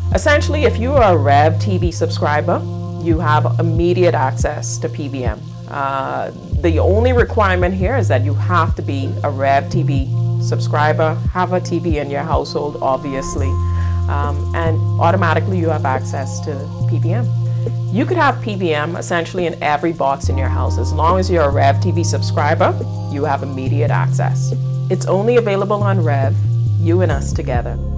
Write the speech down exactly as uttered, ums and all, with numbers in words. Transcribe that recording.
Essentially, if you are a Rev T V subscriber, you have immediate access to P V M. Uh, the only requirement here is that you have to be a Rev T V subscriber, have a T V in your household, obviously, um, and automatically you have access to P V M. You could have P V M essentially in every box in your house. As long as you're a Rev T V subscriber, you have immediate access. It's only available on Rev, you and us together.